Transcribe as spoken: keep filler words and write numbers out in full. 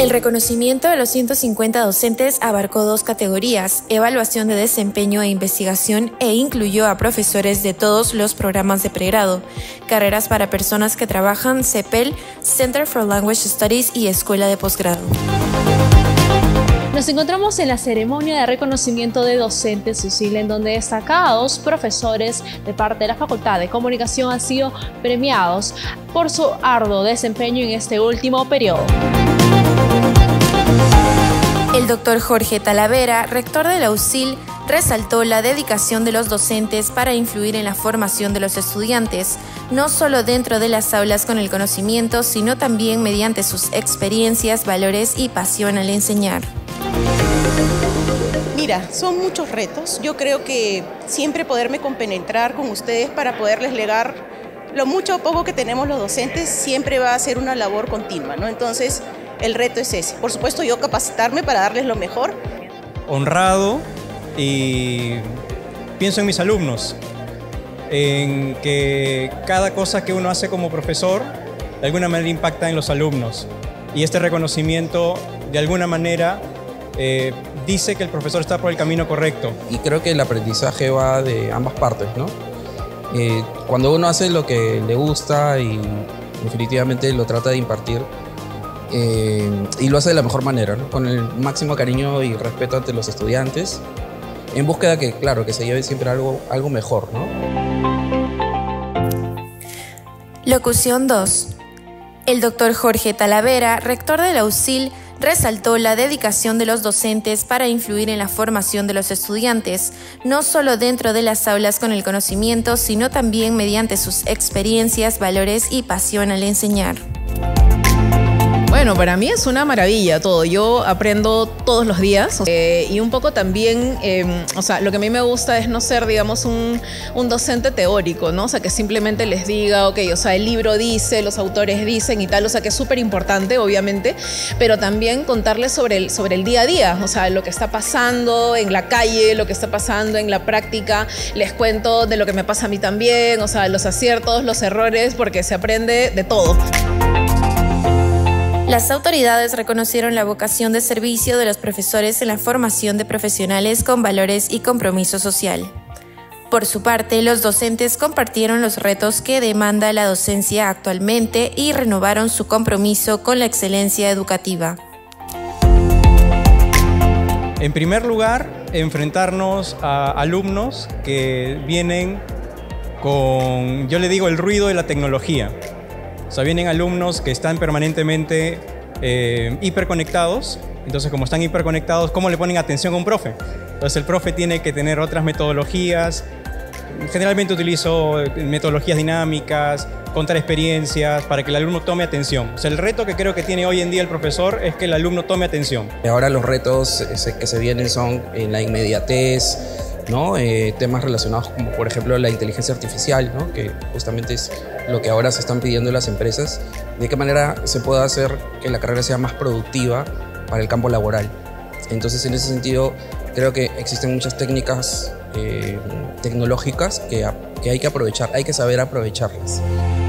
El reconocimiento de los ciento cincuenta docentes abarcó dos categorías, evaluación de desempeño e investigación, e incluyó a profesores de todos los programas de pregrado, carreras para personas que trabajan, C E P E L, Center for Language Studies y Escuela de Posgrado. Nos encontramos en la ceremonia de reconocimiento de docentes, Susila, en donde destacados profesores de parte de la Facultad de Comunicación han sido premiados por su arduo desempeño en este último periodo. El doctor Jorge Talavera, rector de la U S I L, resaltó la dedicación de los docentes para influir en la formación de los estudiantes, no solo dentro de las aulas con el conocimiento, sino también mediante sus experiencias, valores y pasión al enseñar. Mira, son muchos retos. Yo creo que siempre poderme compenetrar con ustedes para poderles legar lo mucho o poco que tenemos los docentes siempre va a ser una labor continua, ¿no? Entonces, el reto es ese. Por supuesto, yo capacitarme para darles lo mejor. Honrado y pienso en mis alumnos, en que cada cosa que uno hace como profesor de alguna manera impacta en los alumnos. Y este reconocimiento, de alguna manera, eh, dice que el profesor está por el camino correcto. Y creo que el aprendizaje va de ambas partes, ¿no? Eh, cuando uno hace lo que le gusta y definitivamente lo trata de impartir, eh, y lo hace de la mejor manera, ¿no? Con el máximo cariño y respeto ante los estudiantes, en búsqueda que, claro, que se lleve siempre algo, algo mejor, ¿no? Locución dos. El doctor Jorge Talavera, rector de la U S I L, resaltó la dedicación de los docentes para influir en la formación de los estudiantes, no solo dentro de las aulas con el conocimiento, sino también mediante sus experiencias, valores y pasión al enseñar. Bueno, para mí es una maravilla todo. Yo aprendo todos los días eh, y un poco también, eh, o sea, lo que a mí me gusta es no ser, digamos, un, un docente teórico, ¿no? O sea, que simplemente les diga, ok, o sea, el libro dice, los autores dicen y tal, o sea, que es súper importante, obviamente, pero también contarles sobre el, sobre el día a día, o sea, lo que está pasando en la calle, lo que está pasando en la práctica. Les cuento de lo que me pasa a mí también, o sea, los aciertos, los errores, porque se aprende de todo. Las autoridades reconocieron la vocación de servicio de los profesores en la formación de profesionales con valores y compromiso social. Por su parte, los docentes compartieron los retos que demanda la docencia actualmente y renovaron su compromiso con la excelencia educativa. En primer lugar, enfrentarnos a alumnos que vienen con, yo le digo, el ruido de la tecnología. O sea, vienen alumnos que están permanentemente eh, hiperconectados. Entonces, como están hiperconectados, ¿cómo le ponen atención a un profe? Entonces, el profe tiene que tener otras metodologías. Generalmente utilizo metodologías dinámicas, contar experiencias, para que el alumno tome atención. O sea, el reto que creo que tiene hoy en día el profesor es que el alumno tome atención. Ahora los retos que se vienen son en la inmediatez, ¿no? Eh, temas relacionados como, por ejemplo, la inteligencia artificial, ¿no? Que justamente es lo que ahora se están pidiendo las empresas. De qué manera se puede hacer que la carrera sea más productiva para el campo laboral. Entonces, en ese sentido, creo que existen muchas técnicas eh, tecnológicas que, que hay que aprovechar, hay que saber aprovecharlas.